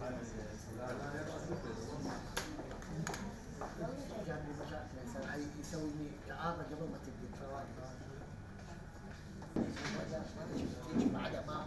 يسوي إعادة قبل ما تبدي الفوائد. بعد ما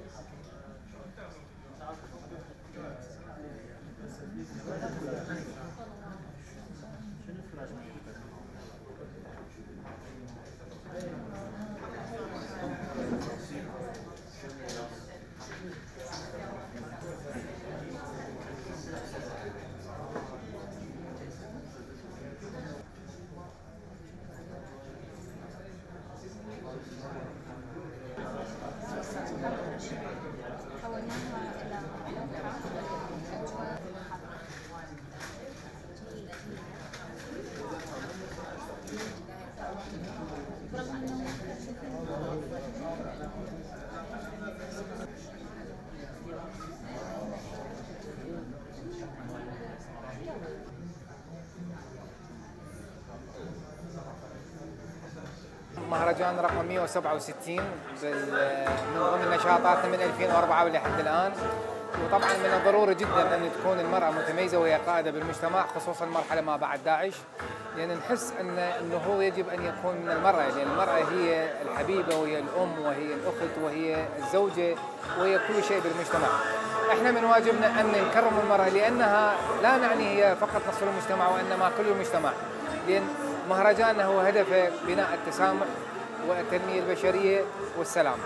مهرجان رقم 167 من ضمن نشاطاتنا من 2004 ولحد الآن. وطبعا من الضروري جدا أن تكون المرأة متميزة وهي قائدة بالمجتمع، خصوصا المرحلة ما بعد داعش، لأن نحس أنه هو يجب أن يكون من المرأة، لأن المرأة هي الحبيبة وهي الأم وهي الأخت وهي الزوجة وهي كل شيء بالمجتمع. احنا من واجبنا أن نكرم المرأة، لأنها لا نعني هي فقط نصف المجتمع وإنما كل المجتمع، لأن مهرجاننا هو هدفه بناء التسامح والتنمية البشرية والسلام.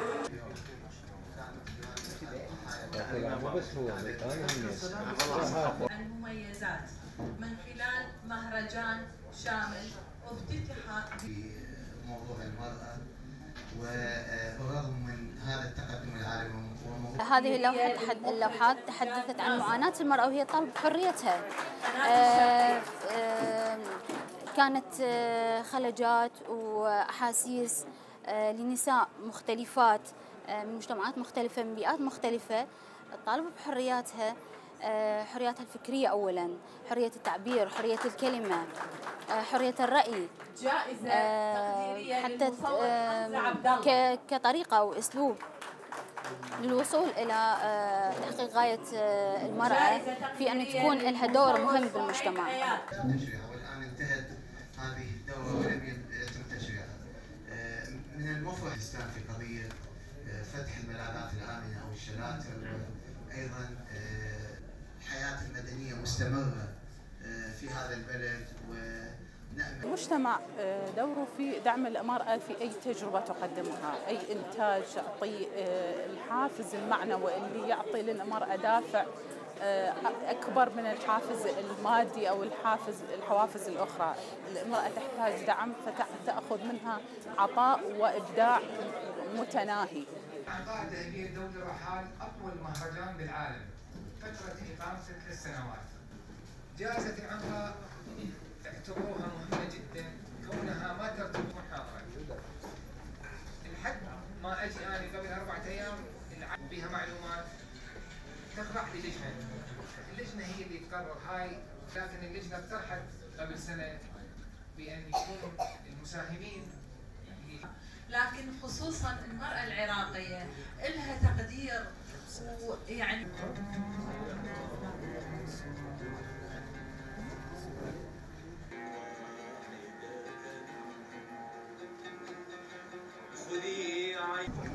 المميزات من خلال مهرجان شامل افتتح في موضوع المرأة، وبالرغم من هذا التقدم العالمي هذه اللوحات تحدثت عن معاناة المرأة وهي طالب حريتها. كانت خلجات وأحاسيس لنساء مختلفات من مجتمعات مختلفة من بيئات مختلفة تطالب بحرياتها، حرياتها الفكرية أولاً، حرية التعبير، حرية الكلمة، حرية الرأي، حتى كطريقة أو أسلوب للوصول إلى تحقيق غاية المرأة في أن تكون لها دور مهم بالمجتمع. والآن انتهت هذه الدورة ولم يتم تشريعها. من المفرح الإسلام في قضية فتح الملاذات الآمنة أو الشلاتر، وأيضا الحياة المدنية مستمرة في هذا البلد. المجتمع دوره في دعم المرأة في أي تجربة تقدمها، أي إنتاج يعطي الحافز المعنوي اللي يعطي للمرأة دافع أكبر من الحافز المادي أو الحوافز الأخرى. المرأة تحتاج دعم فتأخذ منها عطاء وإبداع متناهي. إعطاء تهجير دولة الرحال أطول مهرجان بالعالم، فترة إقامته 3 سنوات. جائزة العنقى اعتبروها مهمة جدا كونها ما ترتبط محاضرة. لحد ما أجي أنا قبل 4 أيام بها معلومات تخضع للجنة. اللجنة هي اللي تقرر هاي، لكن اللجنة اقترحت قبل سنة بأن يكون المساهمين، لكن خصوصا المرأة العراقية لها تقدير ويعني خذي